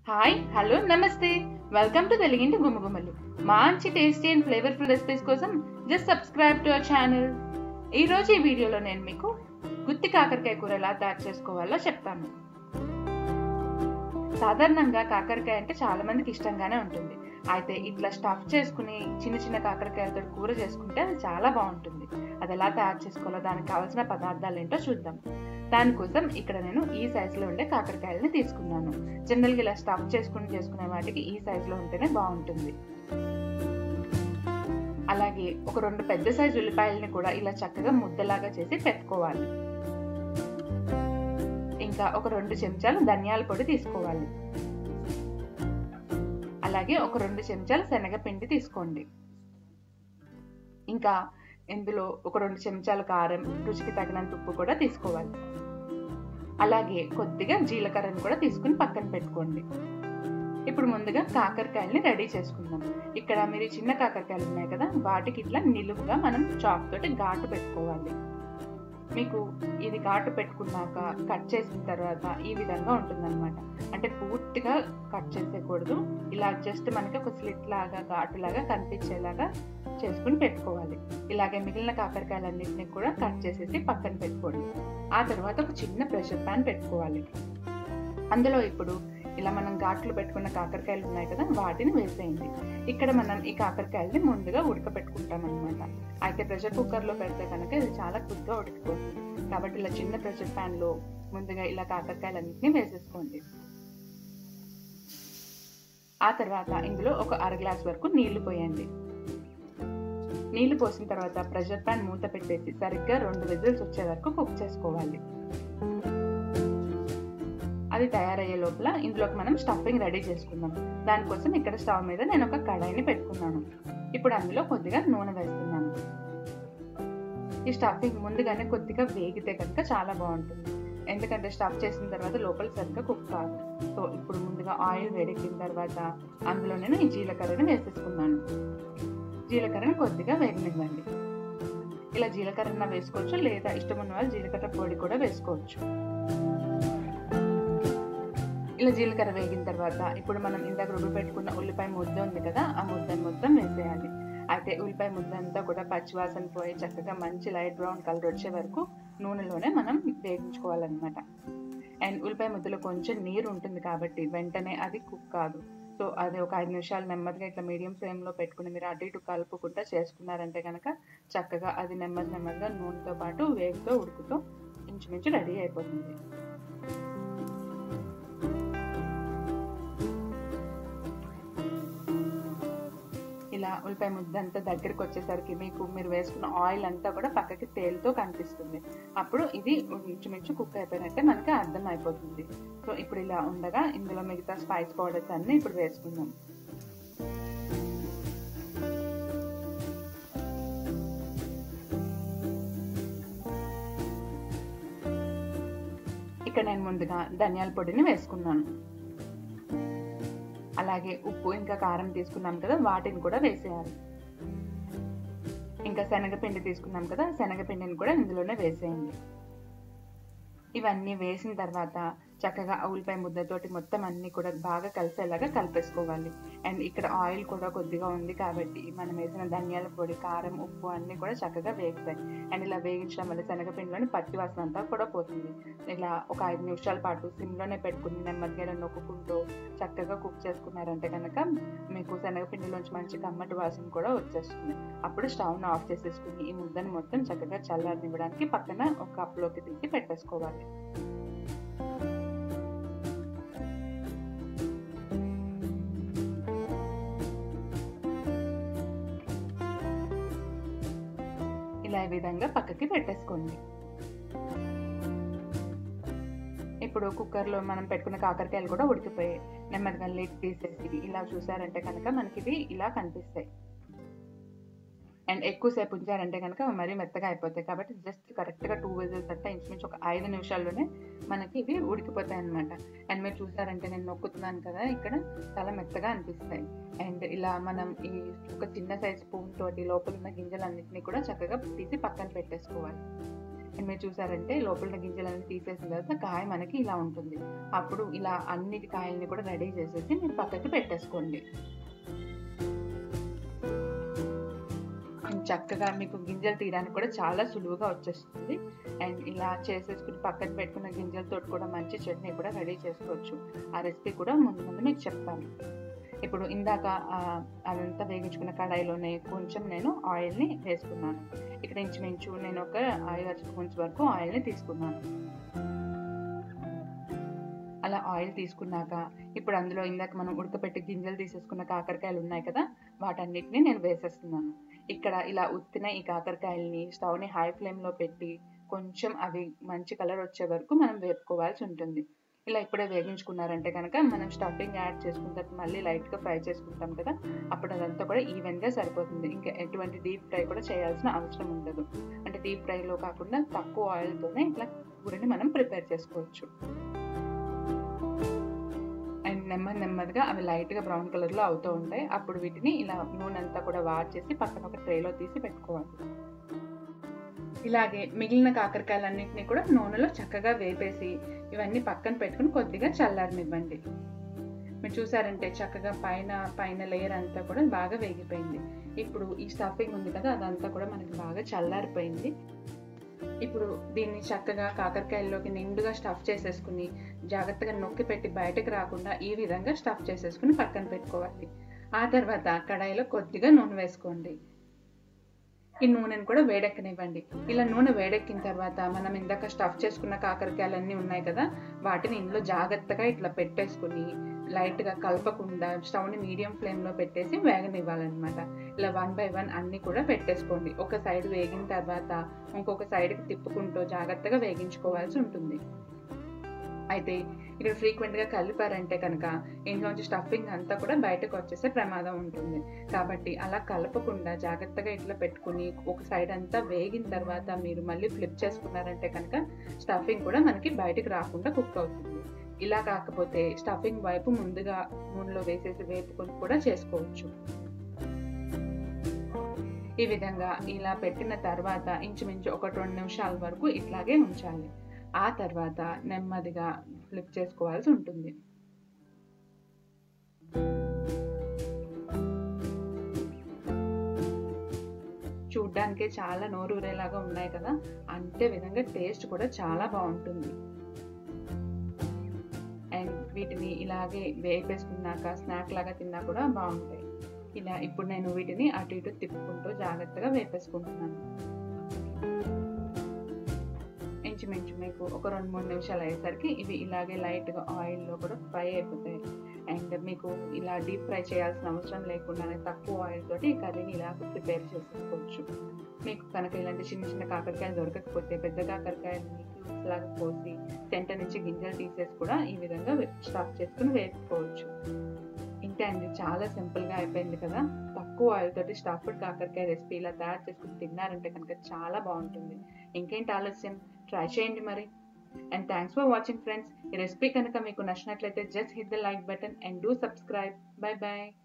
Hi hello నమస్తే welcome to Teluginti Gumagumalu. మంచి tasty and flavourful recipes కోసం just subscribe to our channel. ఈ రోజు ఈ వీడియోలో నేను మీకు గుత్తి కాకరకాయ కూర ఎలా తయారు చేసుకోవాలో చెప్తాను. సాధారణంగా కాకరకాయ అంటే చాలా మందికి ఇష్టంగానే ఉంటుంది. అయితే ఇట్లా స్టఫ్ చేసుకుని చిన్న చిన్న కాకరకాయలతో కూర చేసుకుంటే అది చాలా బాగుంటుంది. అది ఎలా తయారు చేసుకోవాలో దానికి కావాల్సిన పదార్థాలు ఏంటో చూద్దాం. దానికోసం ఇక్కడ నేను ఈ సైజులో ఉండే కాకరకాయలని తీసుకున్నాను. జనరల్గా ఇలా స్టఫ్ చేసుకునే వాటికి ఈ సైజులో ఉంటేనే బాగుంటుంది. అలాగే ఒక 2 పెద్ద సైజు ఉల్లిపాయలని కూడా ఇలా చక్కగా ముద్దలాగా చేసి పెట్టుకోవాలి. ఇంకా ఒక 2 చెంచాలు ధనియాల పొడి తీసుకోవాలి. అలాగే ఒక 2 చెంచాలు శనగపిండి తీసుకోండి. ఇంకా ఇందులో ఒక 2 చెంచాల కారం, రుచికి తగినంత ఉప్పు కూడా తీసుకోవాలి. అలాగే కొద్దిగా జీలకర్రను కూడా తీసుకుని పక్కన పెట్టుకోండి. ఇప్పుడు ముందుగా కాకరకాయల్ని రెడీ చేసుకుందాం. ఇక్కడ మీరు చిన్న కాకరకాయలు ఉన్నాయి కదా, వాటికి ఇట్లా నిలువుగా మనం చాక్ తోటి ఘాటు పెట్టుకోవాలి. మీకు ఇది ఘాటు పెట్టుకున్నాక కట్ చేసిన తర్వాత ఈ విధంగా ఉంటుందన్నమాట. అంటే పూర్తిగా కట్ చేసేయకూడదు, ఇలా జస్ట్ మనకి ఒక స్లిట్ లాగా ఘాటులాగా కనిపించేలాగా చేసుకుని పెట్టుకోవాలి. ఇలాగే మిగిలిన కాకరకాయలన్నింటినీ కూడా కట్ చేసేసి పక్కన పెట్టుకోండి. ఆ తర్వాత ఒక చిన్న ప్రెషర్ ప్యాన్ పెట్టుకోవాలి. అందులో ఇప్పుడు ఇలా మనం ఘాట్లు పెట్టుకున్న కాకరకాయలు ఉన్నాయి కదా, వాటిని వేసేయండి. ఇక్కడ మనం ఈ కాకరకాయలని ముందుగా ఉడకపెట్టుకుంటాం అనమాట. అయితే ప్రెషర్ కుక్కర్లో పెడితే కనుక ఇది చాలా క్విక్గా ఉడికిపోతుంది. కాబట్టి ఇలా చిన్న ప్రెషర్ ప్యాన్లో ముందుగా ఇలా కాకరకాయలన్నింటినీ వేసేసుకోండి. ఆ తర్వాత ఇందులో ఒక 1/2 గ్లాస్ వరకు నీళ్లు పోయండి. నీళ్లు పోసిన తర్వాత ప్రెషర్ ప్యాన్ మూత పెట్టేసి సరిగ్గా 2 విజిల్స్ వచ్చే వరకు కుక్ చేసుకోవాలి. అది తయారయ్యే లోపల ఇందులోకి మనం స్టఫింగ్ రెడీ చేసుకుందాం. దానికోసం ఇక్కడ స్టవ్ మీద నేను ఒక కడాయిని పెట్టుకున్నాను. ఇప్పుడు అందులో కొద్దిగా నూనె వేస్తున్నాను. ఈ స్టఫింగ్ ముందుగానే కొద్దిగా వేగితే కనుక చాలా బాగుంటుంది. ఎందుకంటే స్టఫ్ చేసిన తర్వాత లోపల సరిగ్గా కుక్ కాదు. సో ఇప్పుడు ముందుగా ఆయిల్ వేడెక్కిన తర్వాత అందులో నేను ఈ జీలకర్రని వేసేసుకున్నాను. జీలకర్రని కొద్దిగా వేగనివ్వండి. ఇలా జీలకర్రన వేసుకోవచ్చు, లేదా ఇష్టం ఉన్న వాళ్ళు జీలకర్ర పొడి కూడా వేసుకోవచ్చు. ఇలా జీలకర్ర వేగిన తర్వాత ఇప్పుడు మనం ఇందాక రుబ్బు పెట్టుకున్న ఉల్లిపాయ ముద్ద ఉంది కదా, ఆ ముద్దను మొత్తం వేసేయాలి. అయితే ఉల్లిపాయ ముద్ద అంతా కూడా పచ్చివాసన పోయి చక్కగా మంచి లైట్ బ్రౌన్ కలర్ వచ్చే వరకు నూనెలోనే మనం వేగించుకోవాలన్నమాట. అండ్ ఉల్లిపాయ ముద్దలో కొంచెం నీరు ఉంటుంది కాబట్టి వెంటనే అది కుక్ కాదు. సో అది ఒక 5 నిమిషాలు నెమ్మదిగా ఇట్లా మీడియం ఫ్లేమ్లో పెట్టుకుని మీరు అటు ఇటు కలుపుకుంటూ చేసుకున్నారంటే కనుక చక్కగా అది నెమ్మదిగా నూనెతో పాటు వేగుతో ఉడుకుతో ఇంచుమించు రెడీ అయిపోతుంది. ఇలా ఉల్లిపాయ ముద్ద అంతా దగ్గరికి వచ్చేసరికి మీరు వేసుకున్న ఆయిల్ అంతా కూడా పక్కకి తేలుతో కనిపిస్తుంది. అప్పుడు ఇది ఇంచుమించు కుక్ అయిపోయినట్టే మనకి అర్థం అయిపోతుంది. సో ఇప్పుడు ఇలా ఉండగా ఇందులో మిగతా స్పైస్ పౌడర్స్ అన్ని ఇప్పుడు వేసుకుందాం. ఇక్కడ నేను ముందుగా ధనియాల పొడిని వేసుకున్నాను. అలాగే ఉప్పు ఇంకా కారం తీసుకున్నాం కదా, వాటిని కూడా వేసేయాలి. ఇంకా శనగపిండి తీసుకున్నాం కదా, శనగపిండిని కూడా ఇందులోనే వేసేయండి. ఇవన్నీ వేసిన తర్వాత చక్కగా ఉల్లిపాయ ముద్దతోటి మొత్తం అన్ని కూడా బాగా కలిసేలాగా కలిపేసుకోవాలి. అండ్ ఇక్కడ ఆయిల్ కూడా కొద్దిగా ఉంది కాబట్టి మనం వేసిన ధనియాల పొడి, కారం, ఉప్పు అన్నీ కూడా చక్కగా వేగుతాయి. అండ్ ఇలా వేగించడం వల్ల శనగపిండిలోని పచ్చి వాసన అంతా కూడా పోతుంది. ఇలా ఒక 5 నిమిషాల పాటు సిమ్లోనే పెట్టుకుని నెమ్మదిగా నొక్కుంటూ చక్కగా కుక్ చేసుకున్నారంటే కనుక మీకు శనగపిండిలోంచి మంచి కమ్మటి వాసన కూడా వచ్చేస్తుంది. అప్పుడు స్టవ్ను ఆఫ్ చేసేసుకుని ఈ ముద్దను మొత్తం చక్కగా చల్లారనివ్వడానికి పక్కన ఒక కప్లోకి తీసి పెట్టేసుకోవాలి. ఇలా ఈ విధంగా పక్కకి పెట్టేసుకోండి. ఇప్పుడు కుక్కర్లో మనం పెట్టుకున్న కాకరకాయలు కూడా ఉడికిపోయాయి. నెమ్మదిగా లిడ్ తీసేసి ఇలా చూసారంటే కనుక మనకి ఇవి ఇలా కనిపిస్తాయి. అండ్ ఎక్కువసేపు ఉంచారంటే కనుక మరీ మెత్తగా అయిపోతాయి. కాబట్టి జస్ట్ కరెక్ట్గా 2 విజిల్స్ అంటే ఇంచుమించు ఒక 5 నిమిషాల్లోనే మనకి ఇవి ఉడికిపోతాయి అన్నమాట. అండ్ మీరు చూసారంటే నేను నొక్కుతున్నాను కదా, ఇక్కడ చాలా మెత్తగా అనిపిస్తాయి. అండ్ ఇలా మనం ఈ ఒక చిన్న సైజ్ స్పూన్ తోటి లోపల ఉన్న గింజలన్నింటినీ కూడా చక్కగా తీసి పక్కన పెట్టేసుకోవాలి. అండ్ మీరు చూసారంటే లోపల గింజలన్నీ తీసేసిన తర్వాత కాయ మనకి ఇలా ఉంటుంది. అప్పుడు ఇలా అన్నిటి కాయల్ని కూడా రెడీ చేసేసి మీరు పక్కకి పెట్టేసుకోండి. చక్కగా మీకు గింజలు తీయడానికి కూడా చాలా సులువుగా వచ్చేస్తుంది. అండ్ ఇలా చేసేసుకుని పక్కన పెట్టుకున్న గింజలతో కూడా మంచి చట్నీ కూడా రెడీ చేసుకోవచ్చు. ఆ రెసిపీ కూడా ముందు మీకు చెప్తాను. ఇప్పుడు ఇందాక అదంతా వేగించుకున్న కడాయిలోనే కొంచెం నేను ఆయిల్ని వేసుకున్నాను. ఇక్కడ ఇంచుమించు నేను ఒక 5 స్పూన్స్ వరకు ఆయిల్ని తీసుకున్నాను. అలా ఆయిల్ తీసుకున్నాక ఇప్పుడు అందులో ఇందాక మనం ఉడకపెట్టి గింజలు తీసేసుకున్న కాకరకాయలు ఉన్నాయి కదా, వాటన్నిటిని నేను వేసేస్తున్నాను. ఇక్కడ ఇలా ఉత్తిన ఈ కాకరకాయలని స్టవ్ని హై ఫ్లేమ్లో పెట్టి కొంచెం అవి మంచి కలర్ వచ్చే వరకు మనం వేపుకోవాల్సి ఉంటుంది. ఇలా ఇప్పుడే వేగించుకున్నారంటే కనుక మనం స్టఫింగ్ యాడ్ చేసుకున్న తర్వాత మళ్ళీ లైట్గా ఫ్రై చేసుకుంటాం కదా, అప్పుడు అదంతా కూడా ఈవెన్గా సరిపోతుంది. ఇంకా ఎటువంటి డీప్ ఫ్రై కూడా చేయాల్సిన అవసరం ఉండదు. అంటే డీప్ ఫ్రైలో కాకుండా తక్కువ ఆయిల్తోనే ఇట్లా కూరని మనం ప్రిపేర్ చేసుకోవచ్చు. అండ్ నెమ్మదిగా అవి లైట్గా బ్రౌన్ కలర్లో అవుతూ ఉంటాయి. అప్పుడు వీటిని ఇలా నూనె అంతా కూడా వార్చేసి పక్కన ఒక ట్రేలో తీసి పెట్టుకోవాలి. ఇలాగే మిగిలిన కాకరకాయలన్నింటినీ కూడా నూనెలో చక్కగా వేపేసి ఇవన్నీ పక్కన పెట్టుకుని కొద్దిగా చల్లారనివ్వండి. మీరు చూసారంటే చక్కగా పైన లేయర్ అంతా కూడా బాగా వేగిపోయింది. ఇప్పుడు ఈ స్టఫింగ్ ఉంది కదా, అదంతా కూడా మనకి బాగా చల్లారిపోయింది. ఇప్పుడు దీన్ని చక్కగా కాకరకాయల్లోకి నిండుగా స్టఫ్ చేసేసుకుని జాగ్రత్తగా నొక్కి పెట్టి బయటకు రాకుండా ఈ విధంగా స్టఫ్ చేసేసుకుని పక్కన పెట్టుకోవాలి. ఆ తర్వాత కడాయిలో కొద్దిగా నూనె వేసుకోండి. ఈ నూనెను కూడా వేడెక్కనివ్వండి. ఇలా నూనె వేడెక్కిన తర్వాత మనం ఇందాక స్టఫ్ చేసుకున్న కాకరకాయలన్నీ ఉన్నాయి కదా, వాటిని ఇందులో జాగ్రత్తగా ఇట్లా పెట్టేసుకుని లైట్గా కలపకుండా స్టవ్ని మీడియం ఫ్లేమ్లో పెట్టేసి వేగనివ్వాలన్నమాట. ఇలా 1 by 1 అన్నీ కూడా పెట్టేసుకోండి. ఒక సైడ్ వేగిన తర్వాత ఇంకొక సైడ్కి తిప్పుకుంటూ జాగ్రత్తగా వేగించుకోవాల్సి ఉంటుంది. అయితే ఇక్కడ ఫ్రీక్వెంట్గా కలిపారంటే కనుక ఇంట్లోంచి స్టఫింగ్ అంతా కూడా బయటకు వచ్చేసే ప్రమాదం ఉంటుంది. కాబట్టి అలా కలపకుండా జాగ్రత్తగా ఇట్లా పెట్టుకుని ఒక సైడ్ అంతా వేగిన తర్వాత మీరు మళ్ళీ ఫ్లిప్ చేసుకున్నారంటే కనుక స్టఫింగ్ కూడా మనకి బయటకు రాకుండా కుక్ అవుతుంది. ఇలా కాకపోతే స్టఫింగ్ వైపు ముందుగా నూనెలో వేసేసి వేపుకొని కూడా చేసుకోవచ్చు. ఈ విధంగా ఇలా పెట్టిన తర్వాత ఇంచుమించు ఒక 2 నిమిషాల వరకు ఇట్లాగే ఉంచాలి. ఆ తర్వాత నెమ్మదిగా ఫ్లిప్ చేసుకోవాల్సి ఉంటుంది. చూడ్డానికే చాలా నోరూరేలాగా ఉన్నాయి కదా, అంతే విధంగా టేస్ట్ కూడా చాలా బాగుంటుంది. అండ్ వీటిని ఇలాగే వేపేసుకున్నాక స్నాక్ లాగా తిన్నా కూడా బాగుంటాయి. ఇలా ఇప్పుడు నేను వీటిని అటు ఇటు తిప్పుకుంటూ జాగ్రత్తగా వేపేసుకుంటున్నాను. ఇంచుమించు మీకు ఒక 2-3 నిమిషాలు అయ్యేసరికి ఇవి ఇలాగే లైట్గా ఆయిల్లో కూడా ఫ్రై అయిపోతాయి. అండ్ మీకు ఇలా డీప్ ఫ్రై చేయాల్సిన అవసరం లేకుండానే తక్కువ ఆయిల్ తోటి ఈ కర్రీని ఇలా ప్రిపేర్ చేసుకోవచ్చు. మీకు కనుక ఇలాంటి చిన్న కాకరకాయలు దొరకకపోతే పెద్ద కాకరకాయలని క్యూబ్స్ లాగా కోసి సెంటర్ నుంచి గింజలు తీసేసి కూడా ఈ విధంగా స్టఫ్ చేసుకుని వేసుకోవచ్చు. ఇంతే అండి, చాలా సింపుల్గా అయిపోయింది కదా. తక్కువ ఆయిల్ తోటి స్టఫ్డ్ కాకరకాయ రెసిపీ ఇలా తయారు చేసుకుని తిన్నారంటే కనుక చాలా బాగుంటుంది. ఇంకేంటి ఆలస్యం, ట్రై చేయండి మరి. And thanks for watching friends. ఈ రెసిపీ కనుక మీకు నచ్చినట్లయితే just hit the like button and do subscribe. Bye by.